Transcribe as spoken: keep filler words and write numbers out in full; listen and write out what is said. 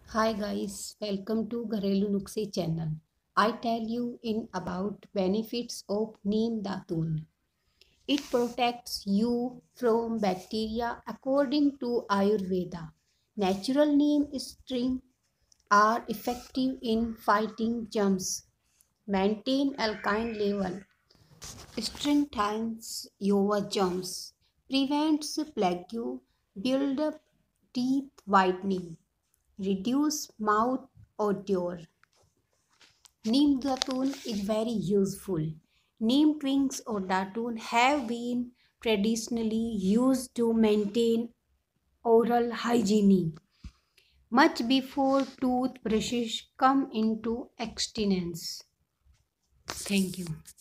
Hi guys, welcome to Gharelu Nukse channel. I tell you in about benefits of Neem Datun. It protects you from bacteria according to Ayurveda. Natural neem string are effective in fighting germs, maintain alkaline level, strengthens your germs, prevents plaque, build up teeth whitening, reduce mouth odor. Neem datun is very useful. Neem twigs or datun have been traditionally used to maintain oral hygiene much before toothbrushes come into existence. Thank you.